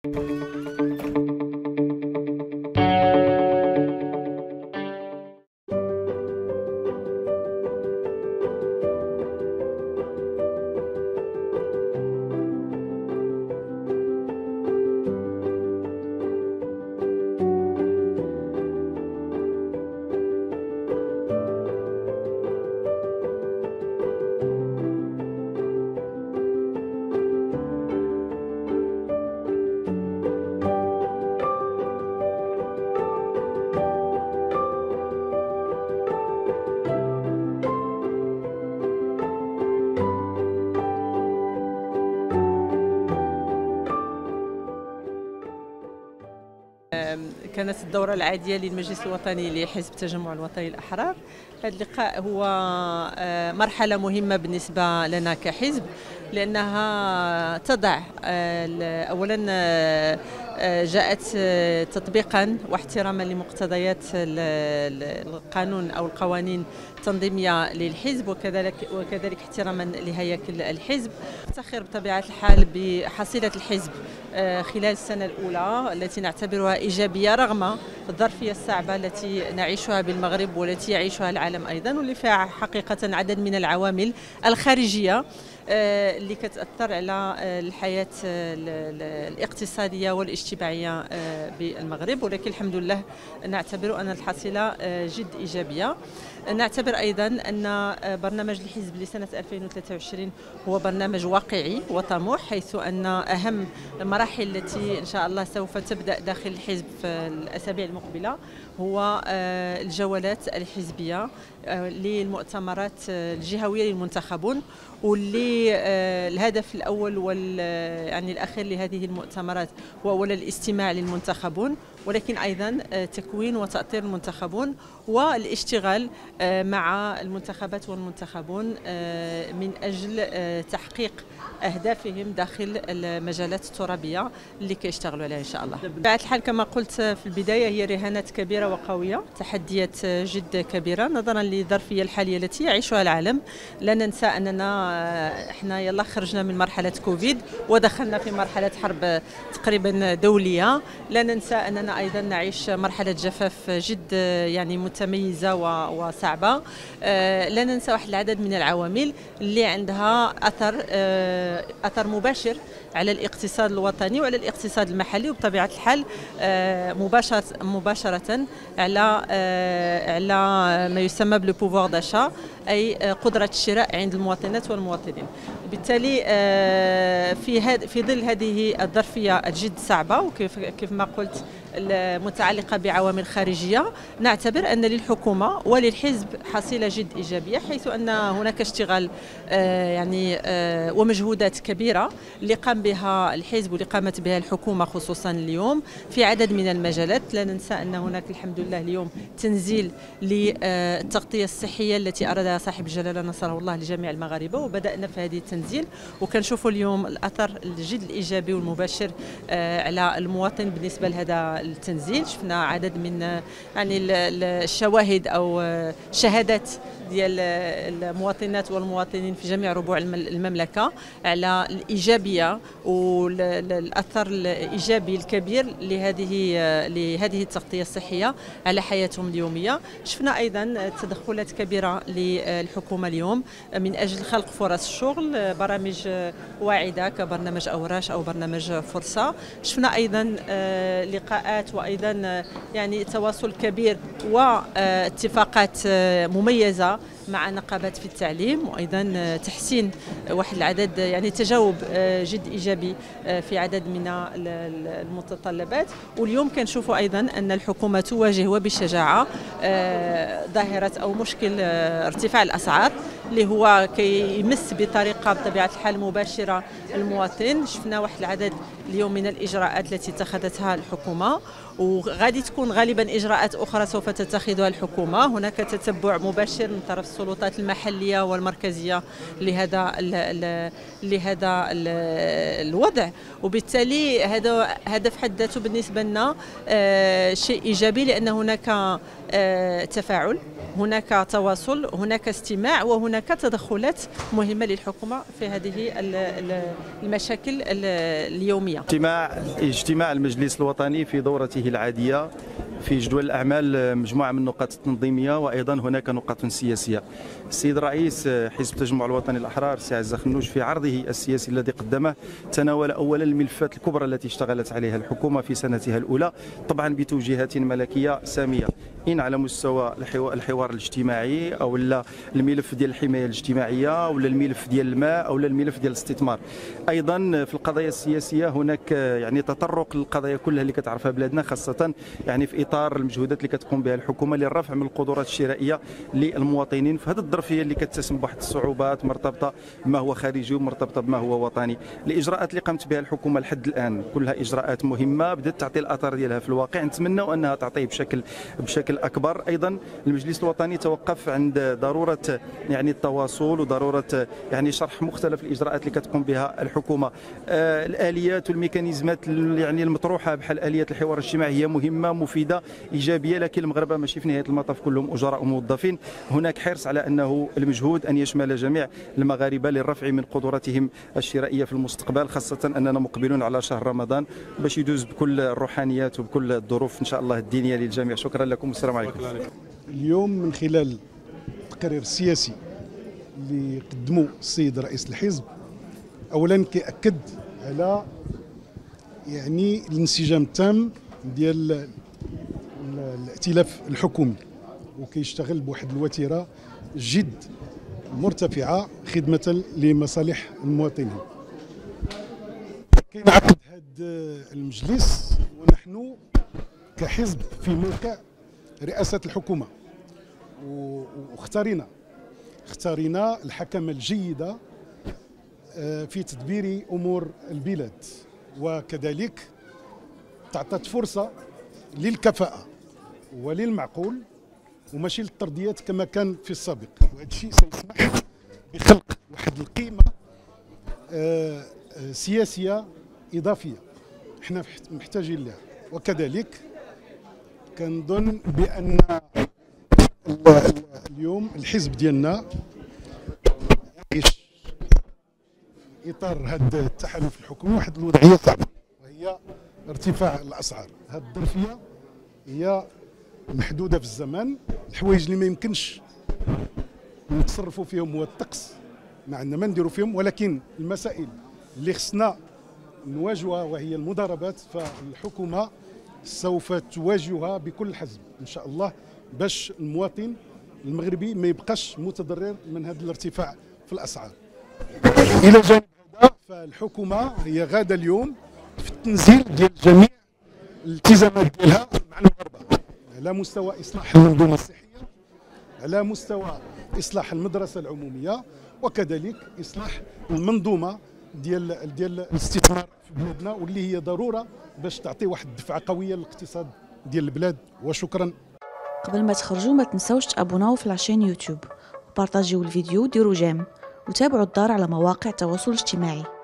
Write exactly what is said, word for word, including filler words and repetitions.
كانت الدورة العادية للمجلس الوطني لحزب التجمع الوطني الأحرار. هذا اللقاء هو مرحلة مهمة بالنسبة لنا كحزب، لأنها تضع أولا جاءت تطبيقا واحتراما لمقتضيات القانون أو القوانين التنظيمية للحزب، وكذلك وكذلك احتراما لهياكل الحزب. نفتخر بطبيعة الحال بحصيلة الحزب خلال السنة الأولى التي نعتبرها إيجابية رغم الظرفية الصعبة التي نعيشها بالمغرب والتي يعيشها العالم أيضا، واللي فيها حقيقة عدد من العوامل الخارجية اللي كتأثر على الحياة الاقتصادية والاجتماعية بالمغرب، ولكن الحمد لله نعتبر أن الحصيلة جد إيجابية. نعتبر أيضا أن برنامج الحزب لسنة ألفين وثلاثة وعشرين هو برنامج واقعي وطموح، حيث أن أهم المراحل التي إن شاء الله سوف تبدأ داخل الحزب في الأسابيع المقبلة هو الجولات الحزبية للمؤتمرات الجهوية للمنتخبون، واللي الهدف الأول وال يعني الأخير لهذه المؤتمرات هو أولا الاستماع للمنتخبون، ولكن أيضا تكوين وتأطير المنتخبون والاشتغال مع المنتخبات والمنتخبون من أجل تحقيق أهدافهم داخل المجالات الترابية اللي كيشتغلوا عليها إن شاء الله. بطبيعة الحال كما قلت في البداية هي رهانات كبيرة وقوية، تحديات جد كبيرة نظرا للظرفية الحالية التي يعيشها العالم. لا ننسى أننا احنا يلا خرجنا من مرحلة كوفيد ودخلنا في مرحلة حرب تقريبا دولية. لا ننسى أننا أيضا نعيش مرحلة جفاف جد يعني متميزة وصعبة. لا ننسى واحد العدد من العوامل اللي عندها أثر أثر مباشر على الاقتصاد الوطني وعلى الاقتصاد المحلي، وبطبيعة الحال مباشرة مباشرة على على ما يسمى بالبوفوار داشا، أي قدرة الشراء عند المواطنات والمواطنين. بالتالي في هذا في ظل هذه الظرفية الجد صعبة وكيف كيف ما قلت المتعلقة بعوامل خارجية، نعتبر أن للحكومة وللحزب حصيلة جد إيجابية، حيث أن هناك اشتغال يعني ومجهودات كبيرة اللي قام بها الحزب واللي قامت بها الحكومة خصوصا اليوم في عدد من المجالات. لا ننسى أن هناك الحمد لله اليوم تنزيل للتغطية الصحية التي أرادها صاحب الجلالة نصره الله لجميع المغاربة، وبدأنا في هذه التنزيل وكنشوفوا اليوم الأثر الجد الإيجابي والمباشر على المواطن بالنسبة لهذا التنزيل. شفنا عدد من يعني الشواهد أو شهادات ديال المواطنات والمواطنين في جميع ربوع المملكة على الإيجابية والأثر الإيجابي الكبير لهذه لهذه التغطية الصحية على حياتهم اليومية. شفنا أيضا تدخلات كبيرة للحكومة اليوم من أجل خلق فرص الشغل، برامج واعدة كبرنامج أوراش أو برنامج فرصة. شفنا أيضا لقاءات وأيضا يعني تواصل كبير واتفاقات مميزة مع نقابات في التعليم، وايضا تحسين واحد العدد يعني تجاوب جد ايجابي في عدد من المتطلبات. واليوم كنشوفوا ايضا ان الحكومه تواجه وبشجاعه ظاهره او مشكل ارتفاع الاسعار اللي هو كيمس بطريقه بطبيعه الحال مباشره المواطن. شفنا واحد العدد اليوم من الاجراءات التي اتخذتها الحكومه، وغادي تكون غالبا اجراءات اخرى سوف تتخذها الحكومه. هناك تتبع مباشر من طرف السلطات المحلية والمركزية لهذا ال لهذا ال الوضع، وبالتالي هذا هذا في حد ذاته بالنسبة لنا شيء إيجابي، لأن هناك تفاعل، هناك تواصل، هناك استماع، وهناك تدخلات مهمة للحكومة في هذه المشاكل اليومية. اجتماع اجتماع المجلس الوطني في دورته العادية، في جدول الأعمال مجموعة من النقاط التنظيمية وأيضا هناك نقاط سياسية. السيد الرئيس حزب التجمع الوطني الأحرار سي عزة خنوش في عرضه السياسي الذي قدمه تناول أولا الملفات الكبرى التي اشتغلت عليها الحكومة في سنتها الأولى، طبعا بتوجيهات ملكية سامية، إن على مستوى الحوار الاجتماعي أو لا الملف ديال الحماية الاجتماعية أو الملف ديال الماء أو الملف ديال الاستثمار. أيضا في القضايا السياسية هناك يعني تطرق للقضايا كلها اللي كتعرفها بلادنا، خاصة يعني في إطار المجهودات اللي كتقوم بها الحكومة للرفع من القدرات الشرائية للمواطنين في هذه الظرفية اللي كتسم بواحد الصعوبات مرتبطة بما هو خارجي ومرتبطة بما هو وطني. الإجراءات اللي قامت بها الحكومة لحد الآن كلها إجراءات مهمة، بدات تعطي الأثر ديالها في الواقع، نتمنى أنها تعطيه بشكل بشكل أكبر. أيضا المجلس الوطني توقف عند ضرورة يعني التواصل وضرورة يعني شرح مختلف الإجراءات اللي كتقوم بها الحكومة. آه الآليات والميكانيزمات يعني المطروحة بحال آلية الحوار الاجتماعي هي مهمة مفيدة إيجابية، لكن المغاربة ماشي في نهاية المطاف كلهم أجراء وموظفين. هناك حرص على أنه المجهود أن يشمل جميع المغاربة للرفع من قدراتهم الشرائية في المستقبل، خاصة أننا مقبلون على شهر رمضان باش يدوز بكل الروحانيات وبكل الظروف إن شاء الله الدينية للجميع. شكرا لكم والسلام عليكم. اليوم من خلال التقرير السياسي اللي قدمه السيد رئيس الحزب، اولا كيأكد على يعني الانسجام التام ديال الائتلاف الحكومي، وكيشتغل بواحد الوتيره جد مرتفعه خدمه لمصالح المواطنين. كينعقد هذا المجلس ونحن كحزب في موقع رئاسة الحكومة، واختارينا اختارينا الحكمة الجيدة في تدبير أمور البلاد، وكذلك تعطت فرصة للكفاءة وللمعقول وماشي للطرديات كما كان في السابق، وهذا الشيء سيسمح بخلق واحد القيمة سياسية إضافية احنا محتاجين لها. وكذلك كنظن بأن اليوم الحزب ديالنا يعيش إطار هذا التحالف الحكومي واحد الوضعية صعبة، وهي ارتفاع الأسعار. هذه الظرفية هي محدودة في الزمان، الحوايج اللي ما يمكنش نتصرفوا فيهم هو الطقس، ما عندنا ما نديروا فيهم، ولكن المسائل اللي خصنا نواجهها وهي المضاربات فالحكومة سوف تواجهها بكل حزم إن شاء الله، باش المواطن المغربي ما يبقاش متضرر من هذا الارتفاع في الأسعار. إلى جانب هذا فالحكومة هي غادة اليوم في التنزيل ديال جميع الالتزامات ديالها مع المغاربة، على مستوى إصلاح المنظومة الصحية، على مستوى إصلاح المدرسة العمومية، وكذلك إصلاح المنظومة ديال ديال الاستثمار في بلادنا، واللي هي ضروره باش تعطي واحد الدفعه قويه للاقتصاد ديال البلاد. وشكرا. قبل ما تخرجوا ما تنسوش تابوناو في لاشين يوتيوب وبارطاجيو الفيديو وديروا جيم وتابعوا الدار على مواقع التواصل الاجتماعي.